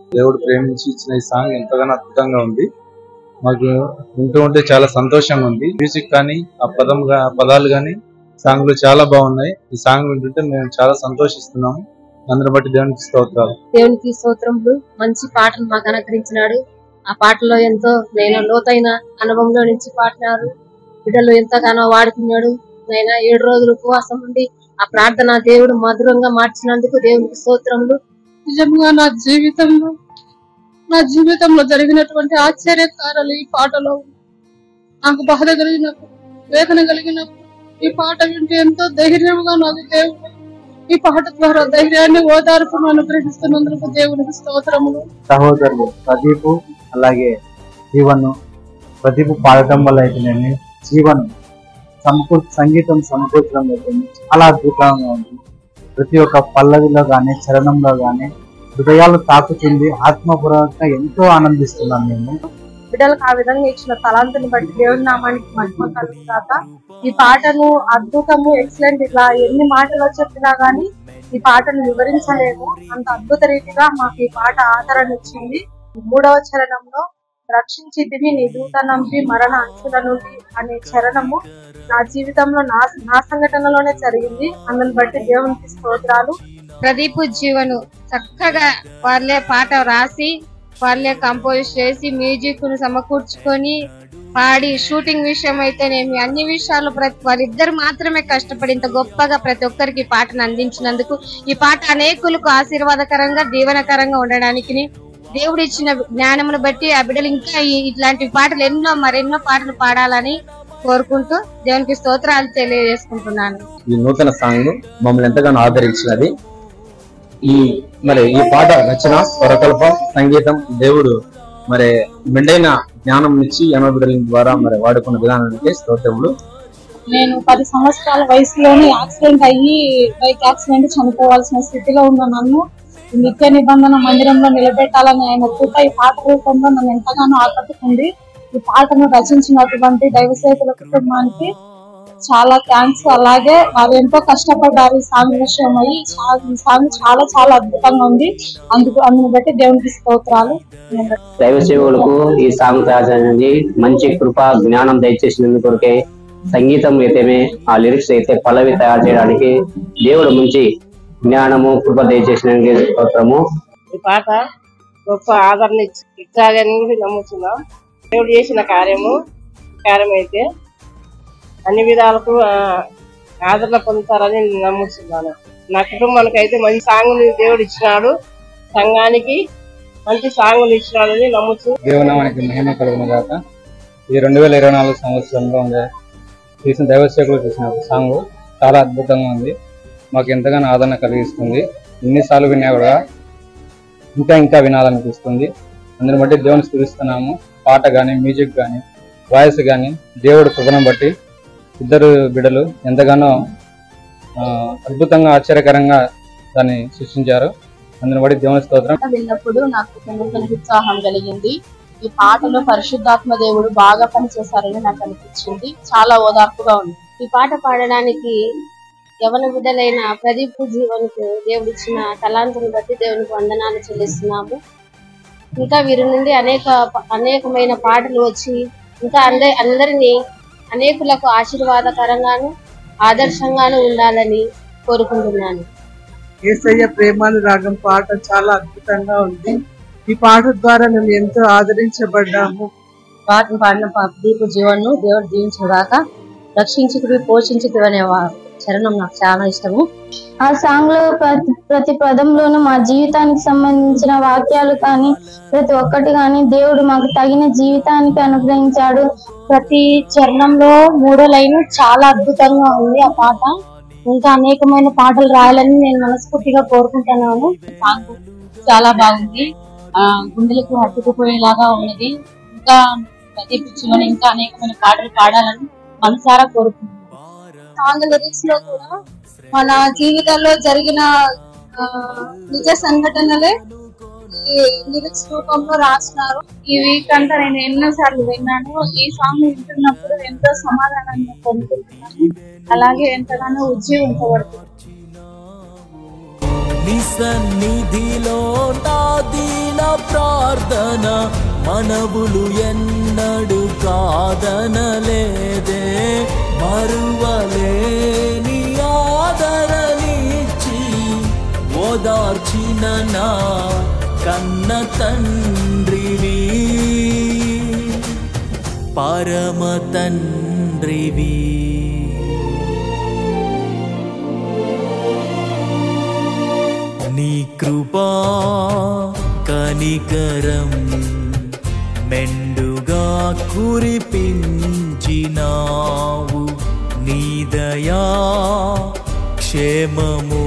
దేవుడు ప్రేమించి ఇచ్చిన ఈ సాంగ్ ఎంతగానో అద్భుతంగా ఉంది. మాకు వింటూ ఉంటే చాలా సంతోషంగా ఉంది. మ్యూజిక్ కానీ ఆ పదాలు కానీ సాంగ్ లో చాలా బాగున్నాయి. ఈ సాంగ్ వింటుంటే మేము చాలా సంతోషిస్తున్నాము. అందరి బట్టి దేవునికి స్తోత్రాలు. దేవునికి స్తోత్రములు. మంచి పాటలు మాకు అనుగ్రహించినాడు. ఆ పాటలో ఎంతో నేను లోతైన అనుభవంలో నుంచి పాడినారు. బిడ్డలు ఎంతగానో వాడుకున్నాడు. నేను 7 రోజులు ఉపవాసం ఉండి ఆ ప్రార్థన దేవుడు మధురంగా మార్చినందుకు దేవునికి స్తోత్రములు. నిజంగా నా జీవితంలో జరిగినటువంటి ఆశ్చర్యకారాలు ఈ పాటలో నాకు బాధ కలిగినప్పుడు, వేదన కలిగినప్పుడు ఈ పాట వింటే ఎంతో ధైర్యంగా నాకు దేవుడు ఈ పాట ద్వారా ధైర్యాన్ని, ఓదార్పును అనుగ్రహిస్తున్నందుకు దేవునికి స్తోత్రములు. సహోదరులు ప్రదీప్ అలాగే జీవన్, ప్రదీప్ పాడటం వల్ల అయితే జీవన్ సంగీతం సమకూర్చడం అయితే చాలా అద్భుతంగా ఉంది. ప్రతి ఒక్క పల్లవిలో గానీ చరణంలో గానీ హృదయాలు తాకుతుంది. ఆత్మపూర్వకంగా ఎంతో ఆనందిస్తున్నాను నేను. బిడ్డలకు ఆ విధంగా ఇచ్చిన తలాంతుని బట్టి దేవుడి నామానికి మహిమ కలుగుగాక. ఈ పాటను అద్భుతము, ఎక్సలెంట్, ఇట్లా ఎన్ని మాటలు చెప్పినా గానీ ఈ పాటను వివరించలేము. అంత అద్భుత రీతిగా మాకు ఈ పాట ఆదరణ ఇచ్చింది. 3వ చరణంలో రక్షించితివి నీ దూత నంపి మరణ అంచుల నుండి అనే చరణము నా జీవితంలో నా సంఘటనలోనే జరిగింది. అందుని బట్టి దేవునికి స్తోత్రాలు. ప్రదీప్ జీవను చక్కగా వాళ్ళే పాట రాసి వాళ్ళే కంపోజ్ చేసి మ్యూజిక్ ను సమకూర్చుకొని పాడి షూటింగ్ విషయం అయితేనేమి అన్ని విషయాలు వాళ్ళిద్దరు మాత్రమే కష్టపడి ఇంత గొప్పగా ప్రతి ఒక్కరికి ఈ పాటను అందించినందుకు ఈ పాట అనేకులకు ఆశీర్వాదకరంగా దీవెనకరంగా ఉండడానికి దేవుడు ఇచ్చిన జ్ఞానమును బట్టి ఆ బిడ్డలు ఇంకా ఇట్లాంటి పాటలు మరెన్నో పాటలు పాడాలని కోరుకుంటూ దేవునికి స్తోత్రాలు తెలియజేసుకుంటున్నాను. ఈ నూతన సాంగ్ మమ్మల్ని ఎంతగానో ఆదరించినది. ఈ పాట రచన, స్వరకల్పం, సంగీతం దేవుడు మెండైన జ్ఞానం ఇచ్చి బిడ్డల ద్వారా వాడుకున్న విధానానికి స్తోత్రములు. నేను 10 సంవత్సరాల వయసులోనే యాక్సిడెంట్ అయ్యి బైక్ యాక్సిడెంట్ చనిపోవాల్సిన స్థితిలో ఉన్న నన్ను నిత్య నిబంధన మందిరంలో నిలబెట్టాలని ఆయన కృప ఈ పాట రూపంలో నన్ను ఎంతగానో ఆకట్టుకుంది. ఈ పాటను రచించినటువంటి దైవసేవకుల కుటుంబానికి చాలా థ్యాంక్స్. అలాగే వారు ఎంతో కష్టపడ్డారు ఈ సాంగ్ విషయమై. ఈ సాంగ్ చాలా చాలా అద్భుతంగా ఉంది. అందుని బట్టి దేవునికి స్తోత్రాలు. దైవ సేవకులకు ఈ సాంగ్ తయారు చేయడానికి మంచి కృప జ్ఞానం దయచేసినందుకు కొరకే సంగీతం అయితేనే ఆ లిరిక్స్ అయితే పల్లవి తయారు చేయడానికి దేవుడు మంచి జ్ఞానము కృప దయచేసినందుకు స్తోత్రము. ఈ పాట గొప్ప ఆదరణ ఇచ్చాలని నమ్ముతున్నాం. దేవుడు చేసిన కార్యం అయితే అన్ని విధాలకు ఆదరణ పొందుతారని నమ్ముతున్నాను. నా కుటుంబానికి అయితే మంచి సాంగ్ దేవుడు ఇచ్చినాడు, సంఘానికి మంచి సాంగ్ ఇచ్చినాడని నమ్ముతూ దేవునామానికి మహిమ కలుగును గాక. ఈ 2024 సంవత్సరంలో తీసిన దైవసేవకులు తీసిన సాంగ్ చాలా అద్భుతంగా ఉంది. మాకు ఎంతగానో ఆదరణ కలిగిస్తుంది. ఎన్నిసార్లు విన్నా కూడా ఇంకా వినాలనిపిస్తుంది. అందుని బట్టి దేవుని స్తుతిస్తున్నాము. పాట కానీ, మ్యూజిక్ కానీ, వాయిస్ కానీ దేవుడు కృపను బట్టి ఇద్దరు బిడ్డలు ఎంతగానో అద్భుతంగా ఆశ్చర్యకరంగా దాన్ని సృష్టించారు. అందుని బట్టి దేవుని స్తోత్రం. విన్నప్పుడు నాకు ఉత్సాహం కలిగింది. ఈ పాటలో పరిశుద్ధాత్మ దేవుడు బాగా పనిచేశారని నాకు అనిపించింది. చాలా ఓదార్పుగా ఉంది. ఈ పాట పాడడానికి యవన బిడ్డలైన ప్రదీప్ జీవన్కు దేవుడిచ్చిన తలాంతుని బట్టి దేవునికి వందనాలు చెల్లిస్తున్నాము. ఇంకా వీరి నుండి అనేకమైన పాటలు వచ్చి ఇంకా అందరినీ అనేకులకు ఆశీర్వాదకరంగాను ఆదర్శంగాను ఉండాలని కోరుకుంటున్నాను. యేసయ్య ప్రేమానురాగం పాట చాలా అద్భుతంగా ఉంది. ఈ పాట ద్వారా మేము ఎంతో ఆదరించబడ్డాము. పాటను పాడిన ప్రదీప్ జీవన్ను దేవుడు దీవించుగాక. రక్షించుకుని పోషించుకు అనే చరణం నాకు చాలా ఇష్టము. ఆ సాంగ్ లో ప్రతి పదంలోనూ మా జీవితానికి సంబంధించిన వాక్యాలు కానీ ప్రతి ఒక్కటి కానీ దేవుడు మాకు తగిన జీవితానికి అనుగ్రహించాడు. ప్రతి చరణంలో 3వ లైన్ చాలా అద్భుతంగా ఉంది. ఆ పాట ఇంకా అనేకమైన పాటలు రాయాలని నేను మనస్ఫూర్తిగా కోరుకుంటున్నాను. సాంగ్ చాలా బాగుంది. గుండెలకు హత్తుకుపోయేలాగా ఉన్నది. ఇంకా ప్రదీప్ జీవన్ ఇంకా అనేకమైన పాటలు పాడాలని మనసారా కోరుకుంటున్నాను. సాంగ్ లిరిక్స్ లో కూడా మన జీవితాల్లో జరిగిన నిజ సంఘటనలే ఈ లిరిక్స్ రూపంలో రాస్తున్నారు. ఈ వీక్ అంతా నేను ఎన్నోసార్లు విన్నాను. ఈ సాంగ్ వింటున్నప్పుడు ఎంతో సమాధానాన్ని పొందుతున్నాను. అలాగే ఎంతగానో ఉజ్జీవించబడుతుంది. నీ సన్నిధిలో నా దీన ప్రార్థన మనవులు ఎన్నడు కాదనలేదే. మరువలేని ఆదరణిచ్చి ఓదార్చిన నా కన్న తండ్రివి, పరమ తండ్రివి. నీ కృపా కనికరం మెండుగా కురిపించినావు, నీ దయా క్షేమము